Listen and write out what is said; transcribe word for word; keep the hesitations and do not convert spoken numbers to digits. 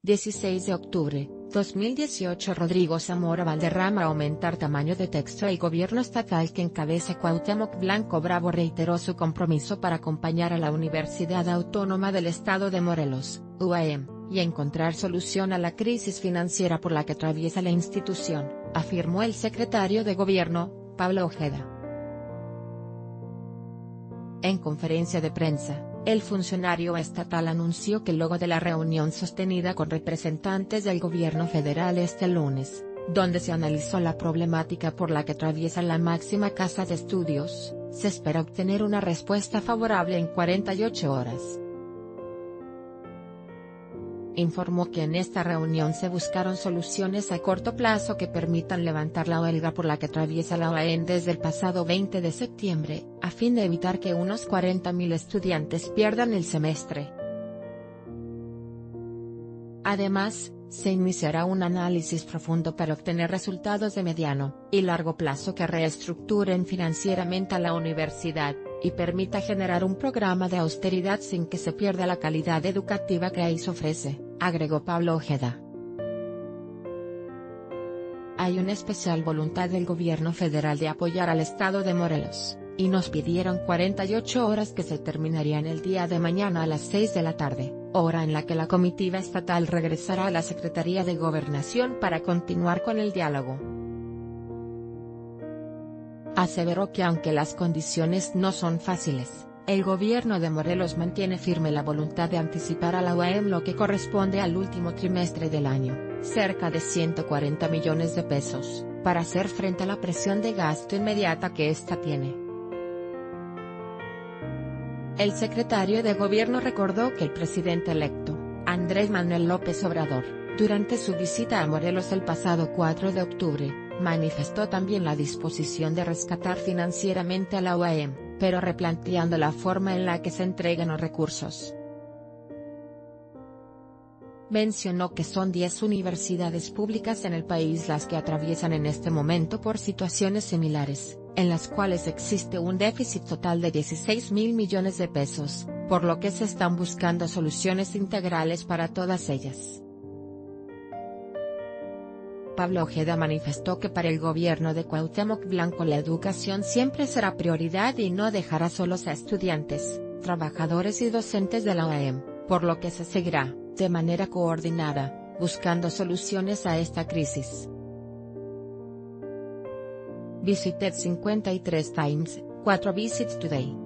dieciséis de octubre, dos mil dieciocho. Rodrigo Zamora Valderrama. Aumentar tamaño de texto. El gobierno estatal que encabeza Cuauhtémoc Blanco Bravo reiteró su compromiso para acompañar a la Universidad Autónoma del Estado de Morelos, U A M, y encontrar solución a la crisis financiera por la que atraviesa la institución, afirmó el secretario de Gobierno, Pablo Ojeda. En conferencia de prensa, el funcionario estatal anunció que luego de la reunión sostenida con representantes del gobierno federal este lunes, donde se analizó la problemática por la que atraviesa la máxima casa de estudios, se espera obtener una respuesta favorable en cuarenta y ocho horas. Informó que en esta reunión se buscaron soluciones a corto plazo que permitan levantar la huelga por la que atraviesa la U A M desde el pasado veinte de septiembre, a fin de evitar que unos cuarenta mil estudiantes pierdan el semestre. Además, se iniciará un análisis profundo para obtener resultados de mediano y largo plazo que reestructuren financieramente a la universidad, y permita generar un programa de austeridad sin que se pierda la calidad educativa que ahí se ofrece, agregó Pablo Ojeda. Hay una especial voluntad del gobierno federal de apoyar al estado de Morelos, y nos pidieron cuarenta y ocho horas que se terminarían el día de mañana a las seis de la tarde, hora en la que la comitiva estatal regresará a la Secretaría de Gobernación para continuar con el diálogo. Aseveró que aunque las condiciones no son fáciles, el gobierno de Morelos mantiene firme la voluntad de anticipar a la U A M lo que corresponde al último trimestre del año, cerca de ciento cuarenta millones de pesos, para hacer frente a la presión de gasto inmediata que ésta tiene. El secretario de Gobierno recordó que el presidente electo, Andrés Manuel López Obrador, durante su visita a Morelos el pasado cuatro de octubre, manifestó también la disposición de rescatar financieramente a la U A M, pero replanteando la forma en la que se entregan los recursos. Mencionó que son diez universidades públicas en el país las que atraviesan en este momento por situaciones similares, en las cuales existe un déficit total de dieciséis mil millones de pesos, por lo que se están buscando soluciones integrales para todas ellas. Pablo Ojeda manifestó que para el gobierno de Cuauhtémoc Blanco la educación siempre será prioridad y no dejará solos a estudiantes, trabajadores y docentes de la U A M, por lo que se seguirá, de manera coordinada, buscando soluciones a esta crisis. Visited cincuenta y tres Times, cuatro Visits Today.